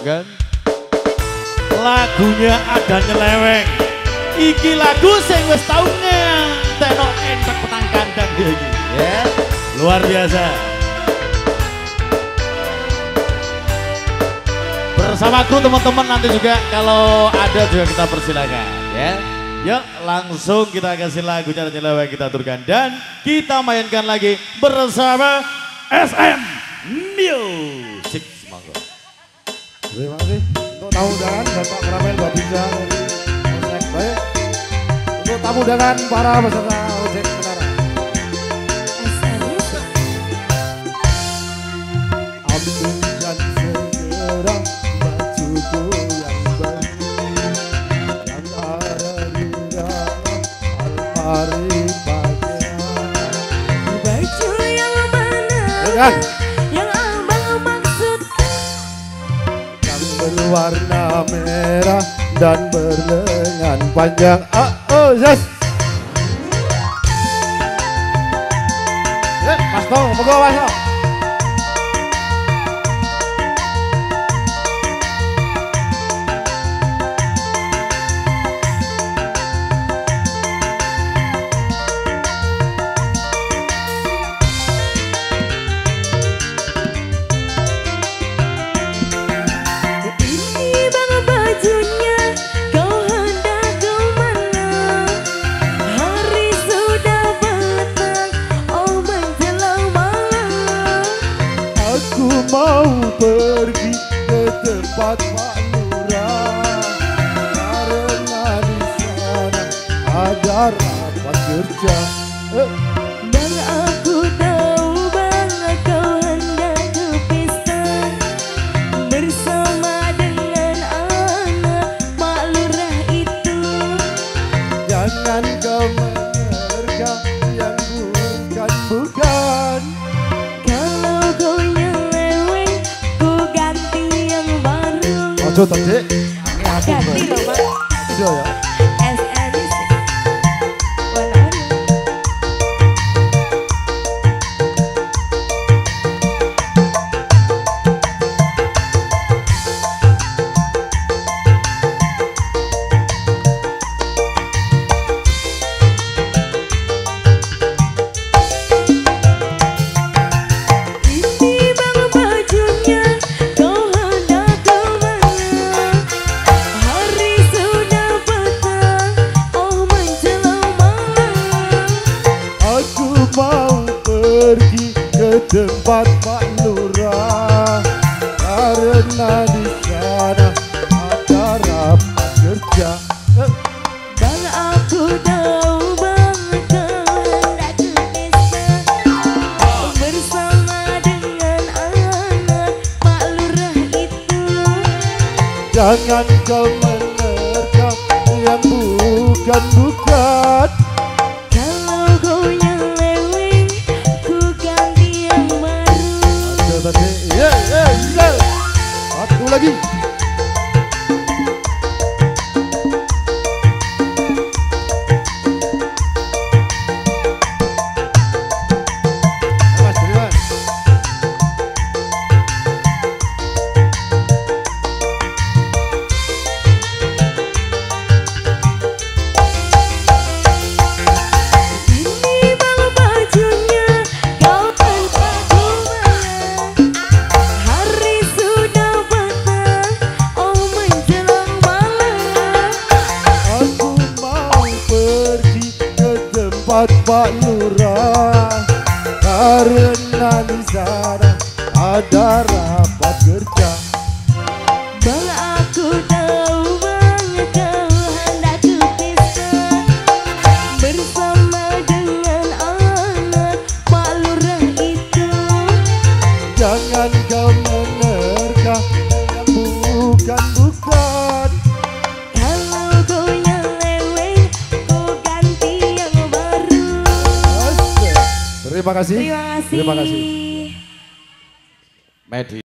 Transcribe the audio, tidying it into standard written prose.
persembahkan lagunya ada nyeleweng. Iki lagu sing wis tau ngentekno entek petang kandang iki ya. Luar biasa. Bersama kru teman-teman nanti juga kalau ada juga kita persilakan ya. Yuk langsung kita kasih lagunya dan nyeleweng kita aturkan dan kita mainkan lagi bersama SM Music. Semoga. Terima kasih untuk tamu undangan Bapak Kramel Babinsa dari Ojek Baik. Untuk tamu undangan para peserta Ojek Menara. Ambil dan segera bajuku yang baru yang ada di dalam almari bagian. Baju yang mana? Dengan Yang abang maksudkan. yang berwarna merah dan berlengan panjang. Yes. Mas Tong, moga Mas Tong. Ini bang bajunya, kau hendak kemana? Hari sudah petang, oh menjelang malam. Aku mau pergi ke tempat Pak Lurah karena di sana ada rapat kerja. Bang aku tahu bang kau hendak ke pesta bersama dengan anak Mak Lurah itu. Jangan kau menerka yang bukan. Kalau kau nyeleweng, ku ganti yang baru. Ojo tadi. Ganti loh bang. Ojo ya. SNC. Walau. Ini bang bajunya, kau hendak kemana? Hari sudah petang, oh menjelang malam. Aku mau pergi ke tempat Pak Lurah karena di sana ada rapat kerja. Bang aku tahu bang kau hendak ke pesta bersama dengan anak Pak Lurah itu. Jangan kau menerka yang bukan. Kalau kau nyeleweng, ku ganti yang baru. Ada tadi, ya, satu lagi. Mas, terima. Ini bang bajunya, kau hendak kemana? Hari sudah petang, oh menjelang malam. Aku mau pergi ke tempat Pak Lurah karena di sana ada rapat kerja. Bang aku tahu bang kau hendak ke pesta bersama dengan anak Pak Lurah itu. Jangan kau menerka yang bukan. Kalau kau nyeleweng, ku ganti yang baru. Terima kasih. Terima kasih. Terima kasih. Medi.